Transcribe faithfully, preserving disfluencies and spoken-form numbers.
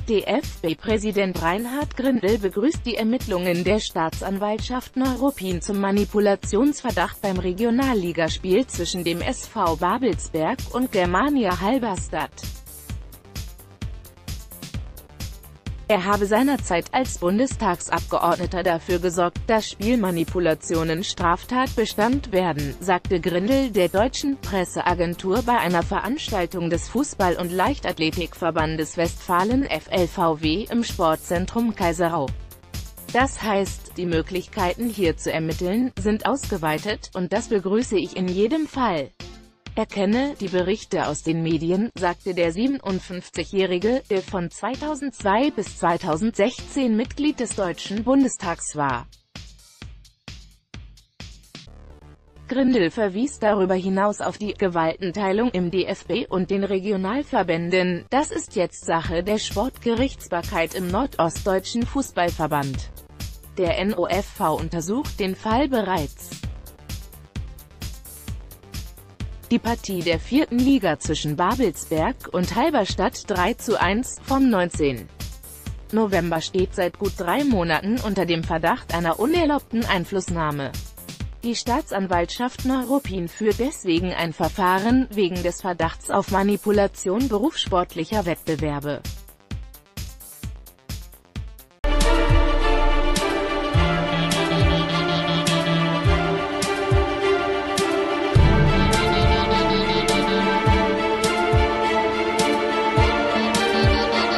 D F B-Präsident Reinhard Grindel begrüßt die Ermittlungen der Staatsanwaltschaft Neuruppin zum Manipulationsverdacht beim Regionalligaspiel zwischen dem S V Babelsberg und Germania Halberstadt. Er habe seinerzeit als Bundestagsabgeordneter dafür gesorgt, dass Spielmanipulationen Straftatbestand werden, sagte Grindel der deutschen Presseagentur bei einer Veranstaltung des Fußball- und Leichtathletikverbandes Westfalen F L V W im Sportzentrum Kaiserau. Das heißt, die Möglichkeiten hier zu ermitteln, sind ausgeweitet, und das begrüße ich in jedem Fall. Er kenne die Berichte aus den Medien, sagte der siebenundfünfzigjährige, der von zweitausendzwei bis zweitausendsechzehn Mitglied des Deutschen Bundestags war. Grindel verwies darüber hinaus auf die Gewaltenteilung im D F B und den Regionalverbänden. Das ist jetzt Sache der Sportgerichtsbarkeit im Nordostdeutschen Fußballverband. Der N O F V untersucht den Fall bereits. Die Partie der vierten Liga zwischen Babelsberg und Halberstadt drei zu eins vom neunzehnten November steht seit gut drei Monaten unter dem Verdacht einer unerlaubten Einflussnahme. Die Staatsanwaltschaft Neuruppin führt deswegen ein Verfahren wegen des Verdachts auf Manipulation berufssportlicher Wettbewerbe.